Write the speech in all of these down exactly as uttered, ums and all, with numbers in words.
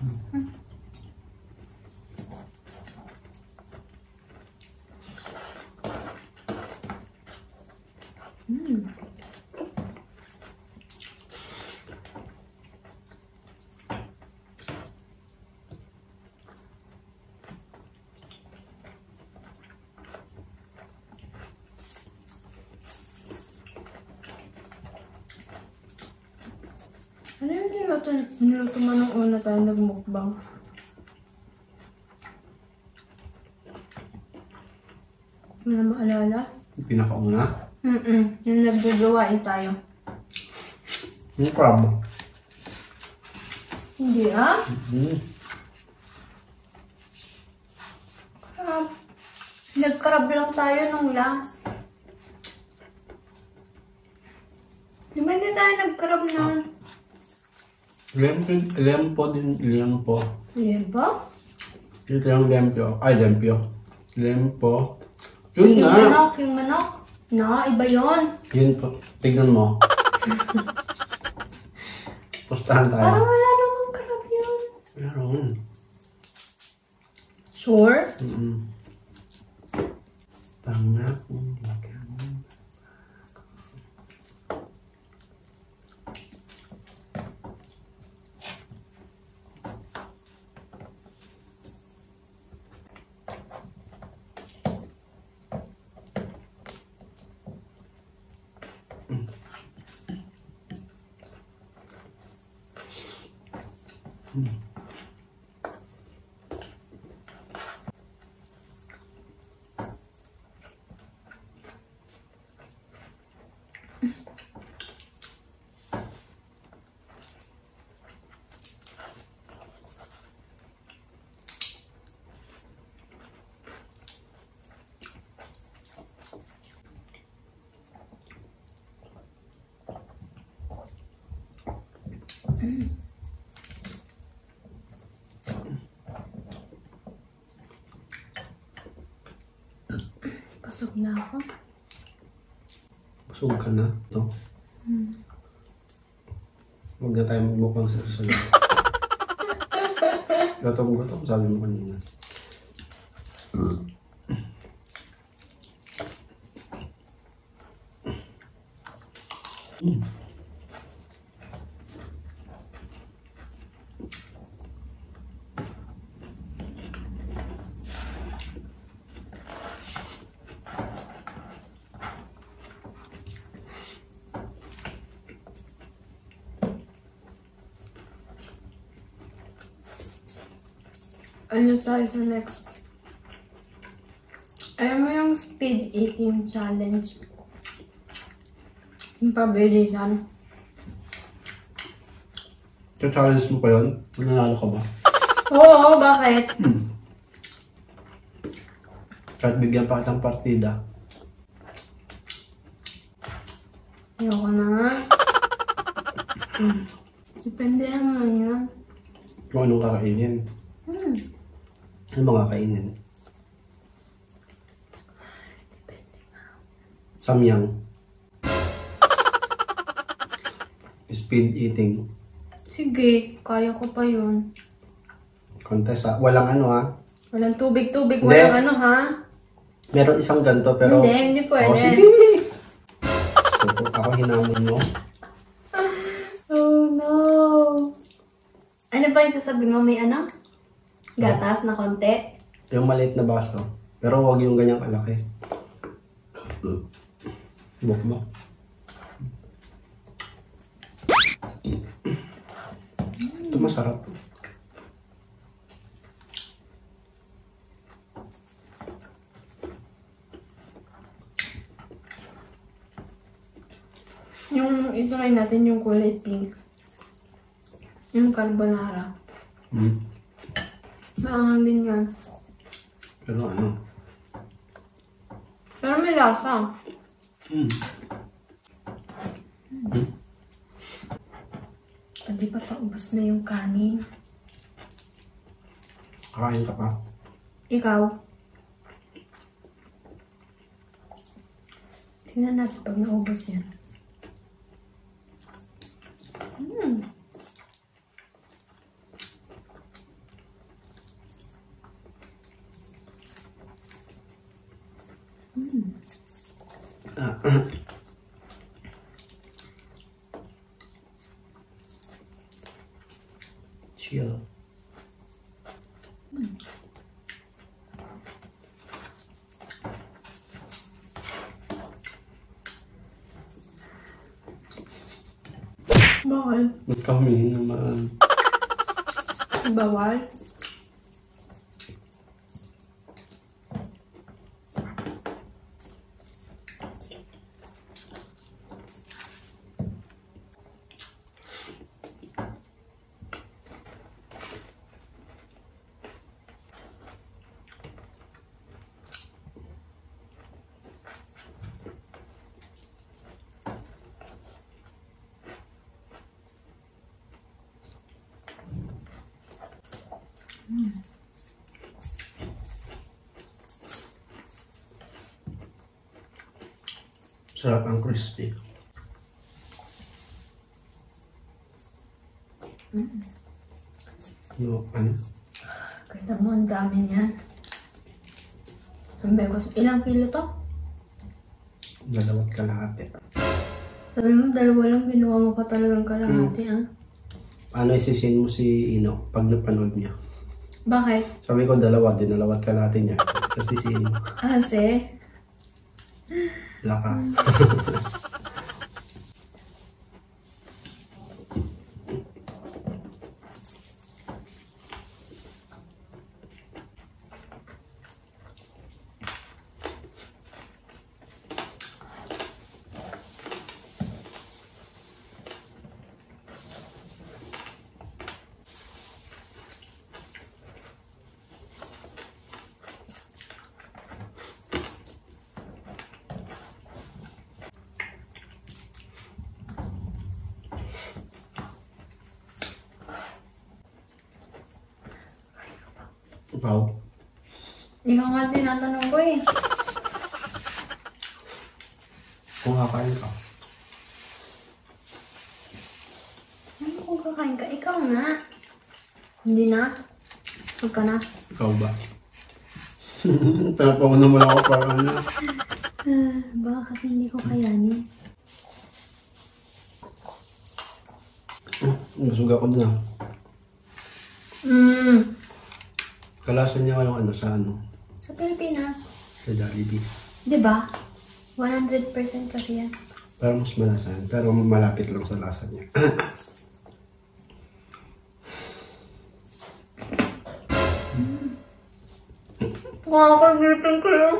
Mm. Ano yung niluto, niluto mo nung una tayo nagmukbang? Wala maalala? Yung pinakauna. Mm-mm. Yung nagdagawain tayo. Yung crab. Hindi ah? Mm. Crab. Nag-crab lang tayo nung last. Di ba hindi tayo nag-crab na? Lempo, lempo din, lempo. Yan ba? Ito yung lempio. Ay, lempio. Lempo. Yun Yung na. manok, yung manok. Na, iba yun. Yun po. Tignan mo. Pustahan tayo. Parang wala namang crab yun. Meron. Sure? Mm-mm. Pangako hindi ka mo. Pasok na ako. Busog ka na. Ito. Hmm. Huwag na tayo magbukang sa susunod. Gutom-gutom, sabi mo kanina. Mm. Ano tayo sa next? Alam mo yung speed eating challenge? Yung pabilisan. Ka-challenge mo pa yun? Nanalo ka ba? Oo, bakit? Hmm. Kahit bigyan pa kitang partida. Ayoko na nga. Hmm. Depende naman yun. Kung anong kakainin. Hmm. Ano mga kainin? Samyang. Speed eating. Sige, kaya ko pa yun. Contest ha. Walang ano ha. Walang tubig-tubig, Hindi. walang ano ha? Meron isang ganto pero... Hindi, hindi pwede. Oh, sige. So, ako hinamon mo. Oh no! Ano ba yung sasabihin mo? May ano? Gatas na konti? Yung maliit na baso. Pero huwag yung ganyang kalaki. Buk mo. Ito masarap. Yung ito rin natin yung kulay pink. Yung carbonara. Hmm. Maangang din yan. Pero ano? Pero may lasa. Hmm. Hmm. Ah, di ba paubos na yung kanin? Kakain ka pa? Ikaw? Tingnan natin pag naubos yan. Hmm. Chill. Hmm. Bawal. Kami naman. Bawal. Mm. Sarap ang crispy. Mm. No, ano? Kita mo, ang dami niyan. Sabi ko, ilang kilo to? Dalawat kalahati. Sabi mo, dalawa lang, ginawa mo pa talagang kalahati, ah. Ano isisin mo si Ino pag napanood niya? Bakit? Sabi ko dalawa, dinalawat kalahati niya. Tapos isisin mo. Ah, kasi? Laka. Ikaw? Ikaw nga tinatanong ko eh. Kung kakain ka. Ano kung kakain ka? Ikaw nga. Hindi na. Huwag ka na. Ikaw ba? Pinapauna mo lang ako para ano. Ah, baka kasi hindi ko kayanin. Busog ako dun ah. Mm. Kalasan niya yung ano sa ano. Sa Pilipinas. Sa Jollibee. Diba? one hundred percent kasi yan. Pero mas malasan. Pero malapit lang sa lasa niya. Makakagitin ko yun.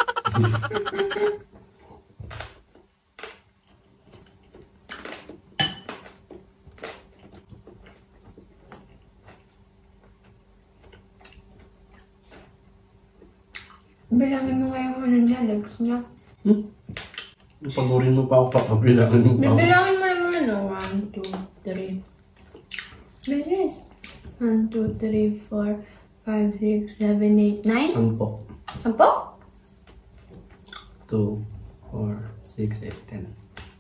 Bilangin mo nga yung ano niya, legs niya. Hmm? Pagurin mo pa ako, papabilangan mo pa ako. Bibilangin mo naman ano. one, two, three. Business. one, two, three, four, five, six, seven, eight, nine. Sampo. Sampo? two, four, six, eight, ten.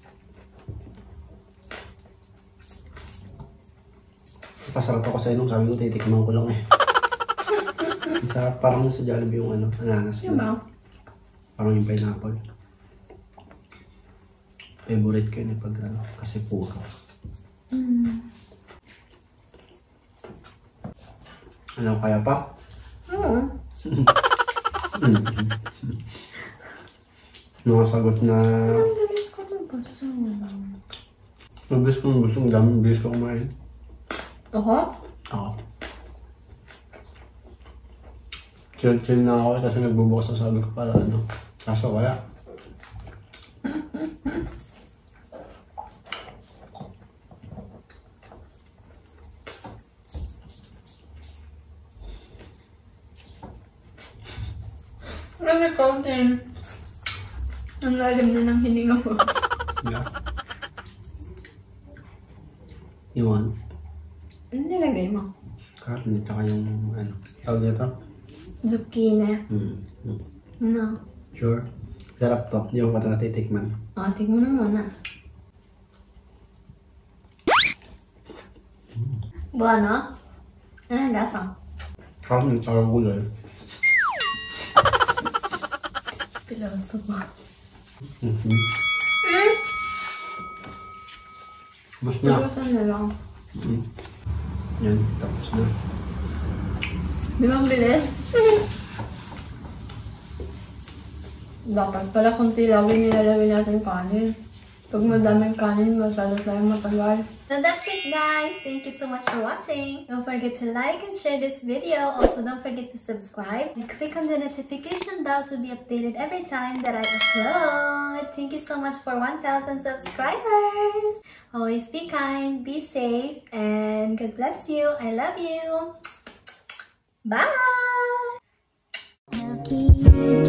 Pasarap ako sa inong, sabi ko titikman ko lang eh. Isa, parang sa Jollibee yung ano, ananas. Diba? Parang yung pineapple. Favorite ko yun eh pag ano, kasi puro. Mm. Ano kaya pa? Oo. Mga sagot na... Ang bilis ko mabusog. Mabilis ko mabusog, ang daming bilis ko kumain. Ako? Oo. Chill-chill na ako kasi nagbubukas ang sabi ko para ano. Kaso wala. Kasi konti. Ang lalim na ng hininga ko. Yeah. Iwan. Ano nilagay mo? Karne, tsaka yung ano. Tawag nito? Zucchini. Hmm. hmm. No. Sure. Sarap to. Hindi mo pa ito natitikman. O, tignan mo na muna. Buwan, ano ang lasa? Karne, tsaka gulay. Piloso ba? Mm-hmm. Eh? Bus na. Piloso na lang. Mm. Yan, tapos na. Di ba ang bilis? Dapat pala kunti lagi nilalagay natin kanin. Pag madaming kanin, masyado tayong matagal. So that's it guys! Thank you so much for watching! Don't forget to like and share this video. Also, don't forget to subscribe and click on the notification bell to be updated every time that I upload. Thank you so much for one thousand subscribers! Always be kind, be safe, and God bless you. I love you! Bye!